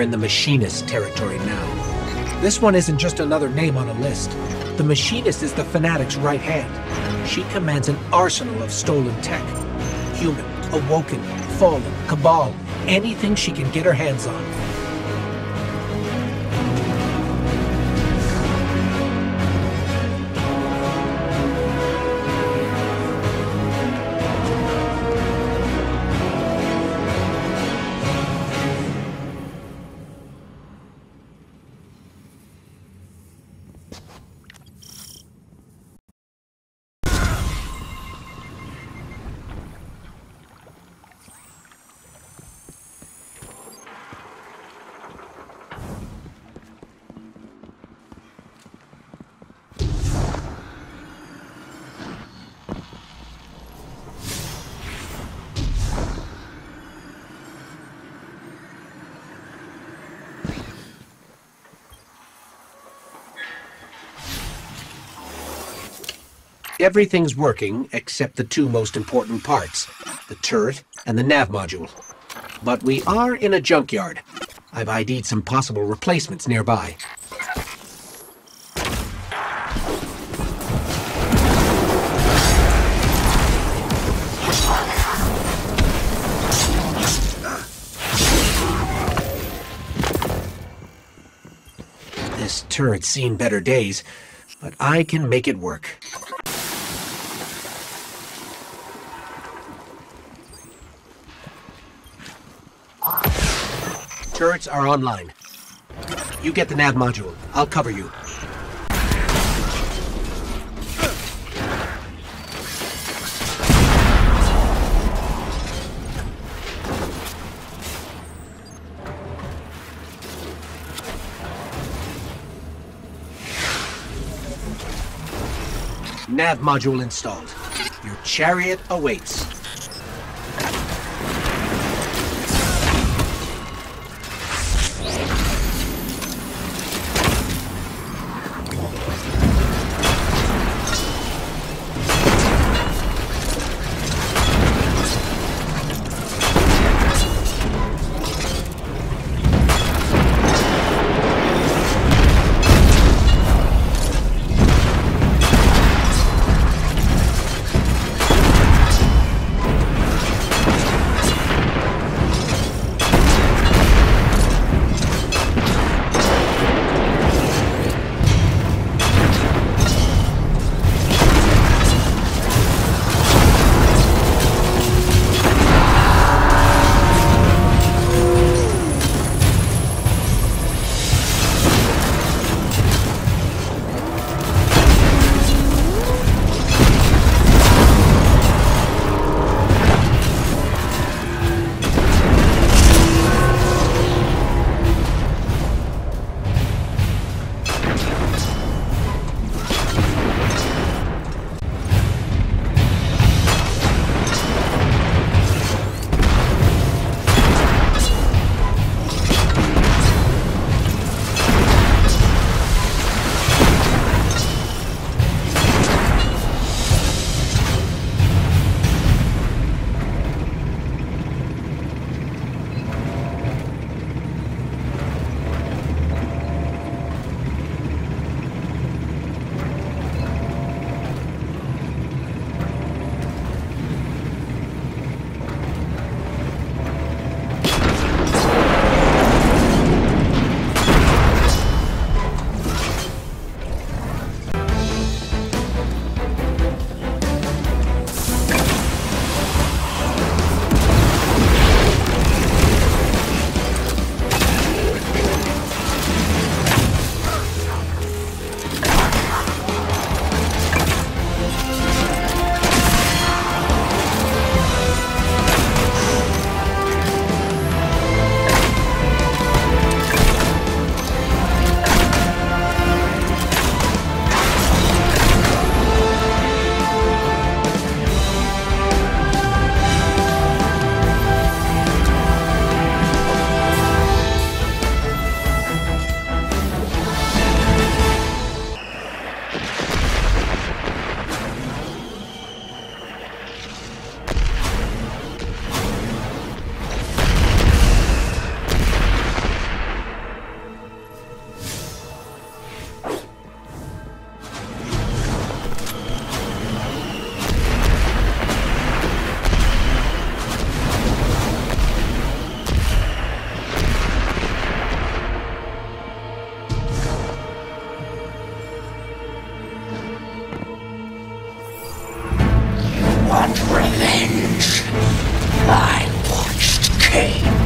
in the Machinist territory now. This one isn't just another name on a list. The Machinist is the Fanatic's right hand. She commands an arsenal of stolen tech. Human, Awoken, Fallen, Cabal, anything she can get her hands on. Everything's working except the two most important parts, the turret and the nav module. But we are in a junkyard. I've ID'd some possible replacements nearby. This turret's seen better days, but I can make it work. Turrets are online. You get the nav module. I'll cover you. Nav module installed. Your chariot awaits. want revenge? I watched Cain.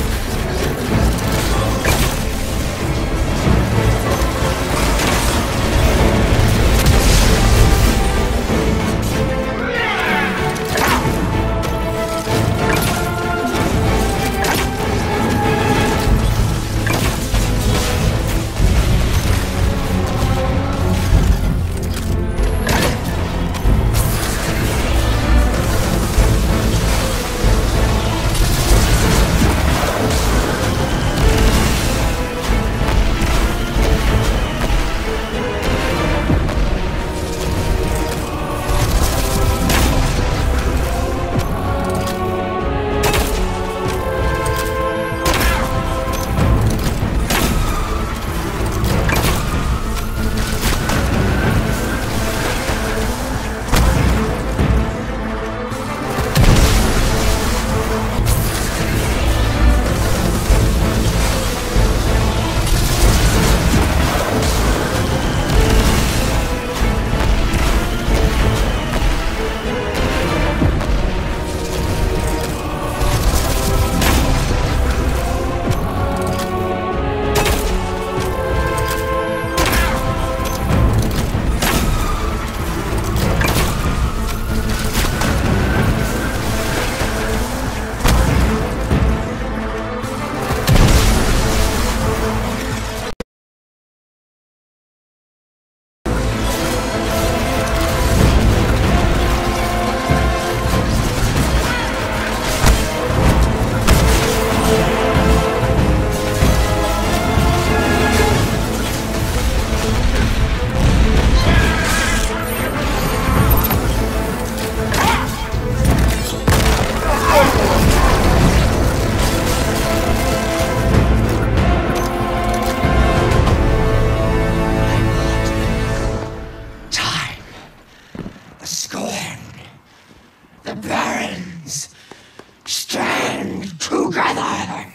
Stand together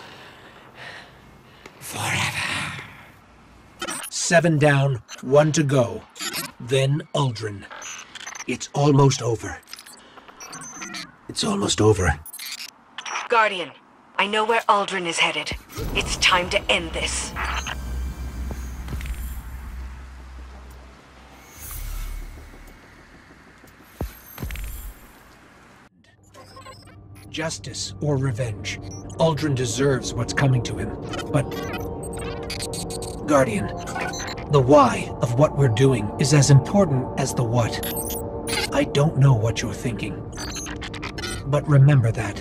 forever. 7 down, 1 to go. Then Uldren. It's almost over. It's almost over. Guardian, I know where Uldren is headed. It's time to end this. Justice or revenge. Uldren deserves what's coming to him. But... Guardian, the why of what we're doing is as important as the what. I don't know what you're thinking. But remember that.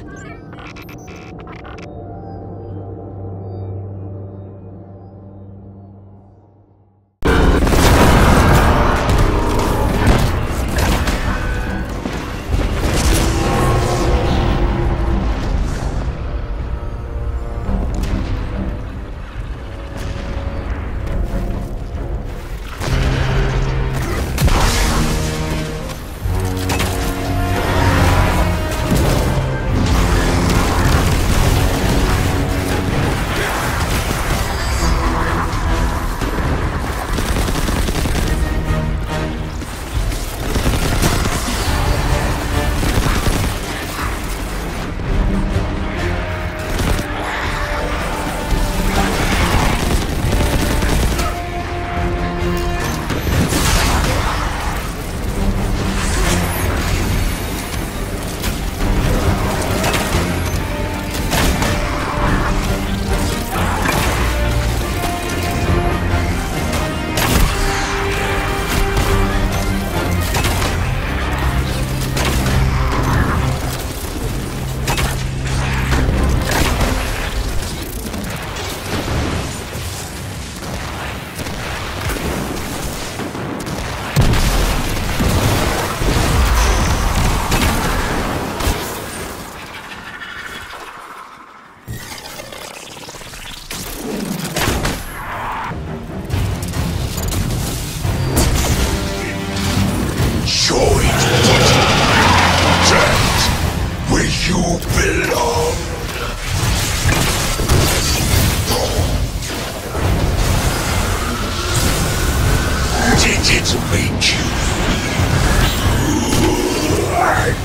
Did it make you feel?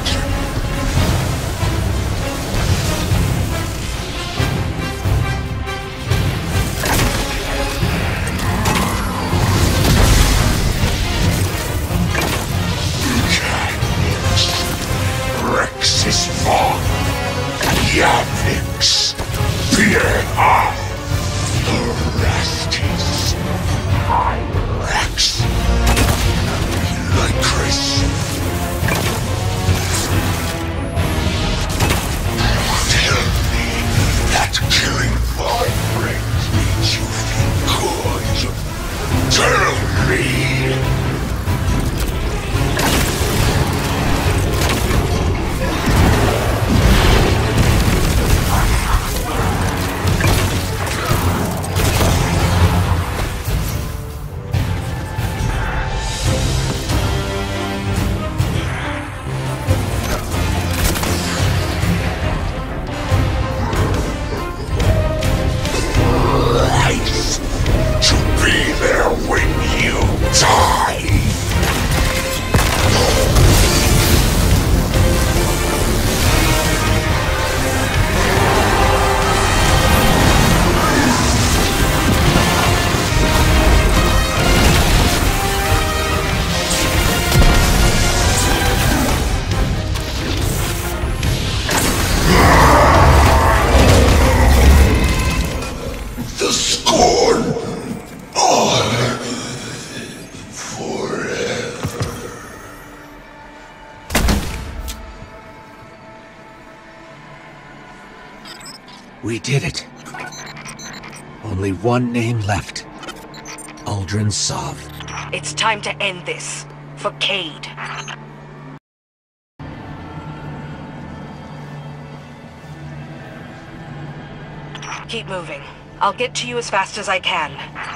The rest is Rex. Lycris. Tell me that killing my friends makes you feel good. Tell me. We did it. Only one name left. Uldren Sov. It's time to end this. For Cayde. Keep moving. I'll get to you as fast as I can.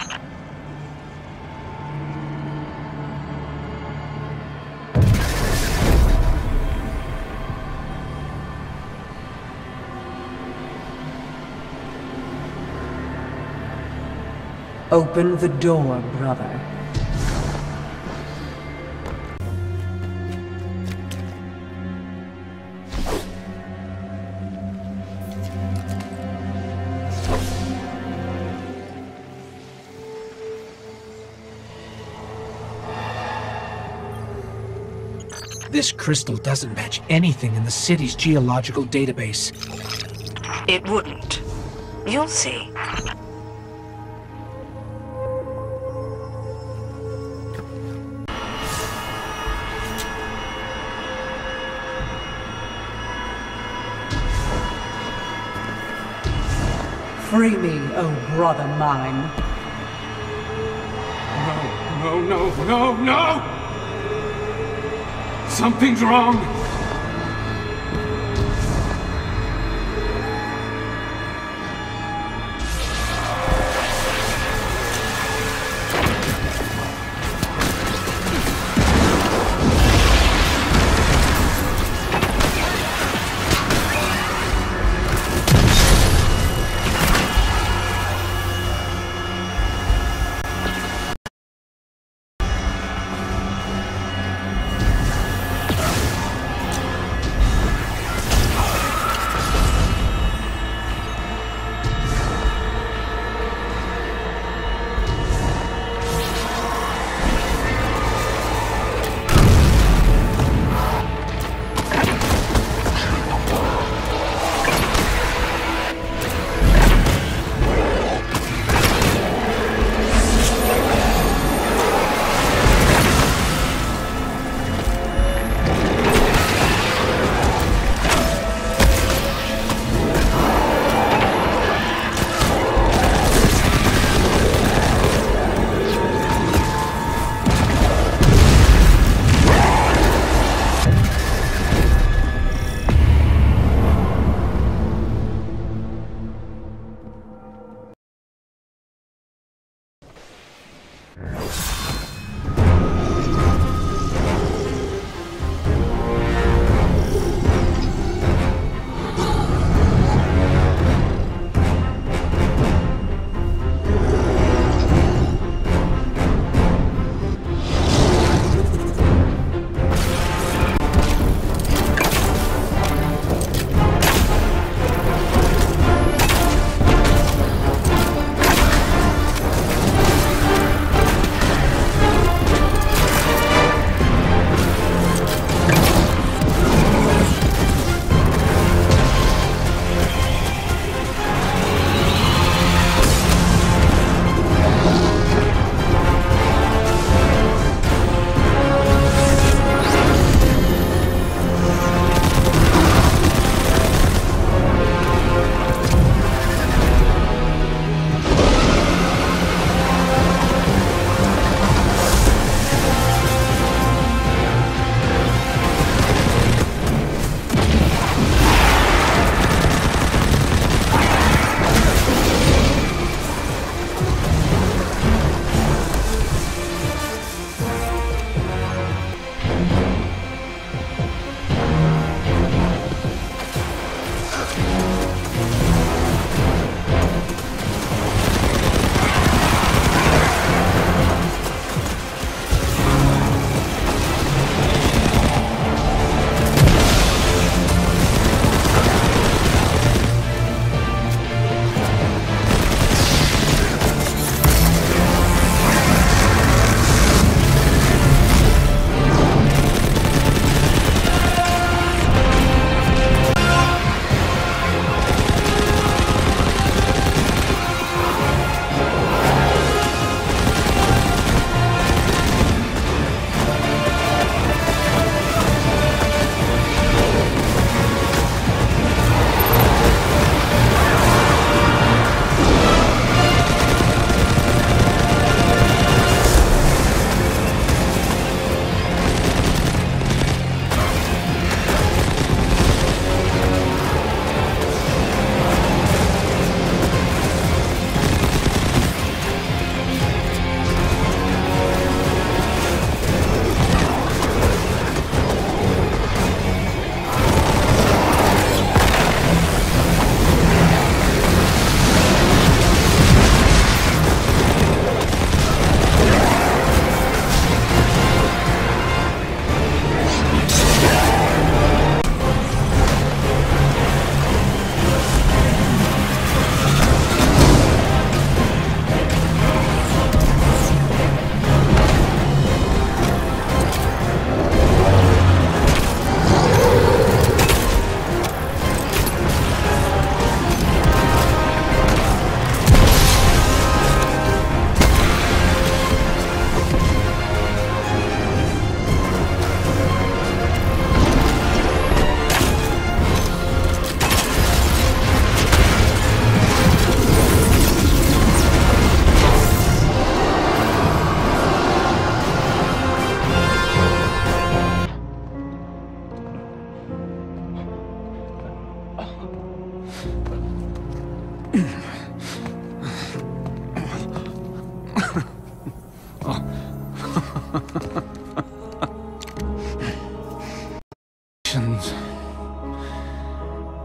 Open the door, brother. This crystal doesn't match anything in the city's geological database. It wouldn't. You'll see. Free me, oh brother mine. No, no, no, no, no! Something's wrong!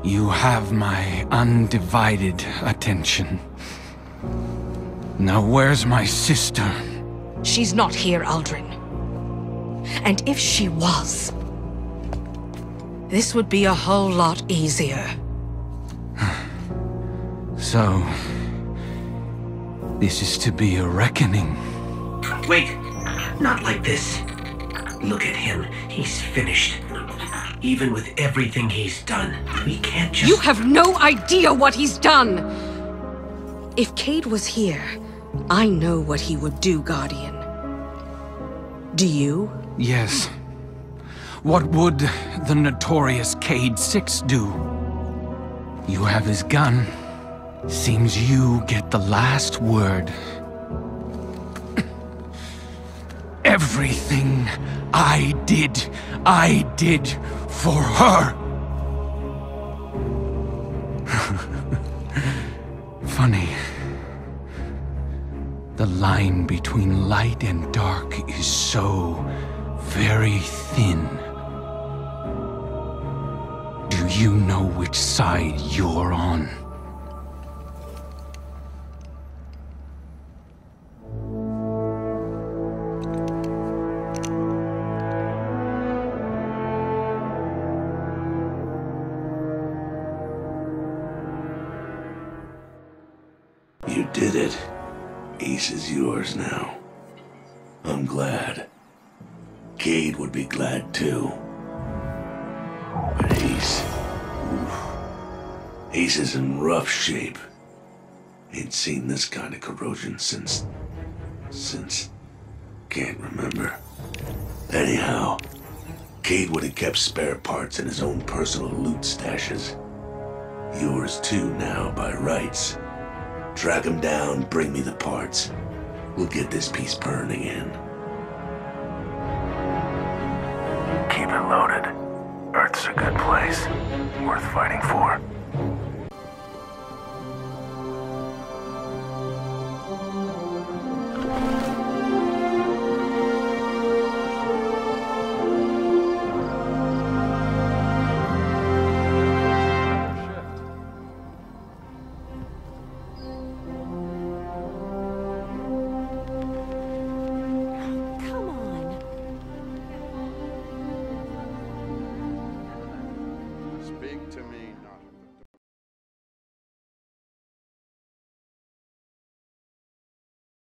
You have my undivided attention. Now where's my sister? She's not here, Aldrin. And if she was, this would be a whole lot easier. So, this is to be a reckoning. Wait, not like this. Look at him. He's finished. Even with everything he's done, we can't just... You have no idea what he's done! If Cayde was here, I know what he would do, Guardian. Do you? Yes. What would the notorious Cayde Six do? You have his gun. Seems you get the last word. Everything I did for her. Funny. The line between light and dark is so very thin. Do you know which side you're on? You did it. Ace is yours now. I'm glad. Cayde would be glad too. But Ace... oof. Ace is in rough shape. Ain't seen this kind of corrosion since... can't remember. Anyhow, Cayde would have kept spare parts in his own personal loot stashes. Yours too now, by rights. Track him down, bring me the parts. We'll get this piece burning in. Keep it loaded. Earth's a good place. Worth fighting for.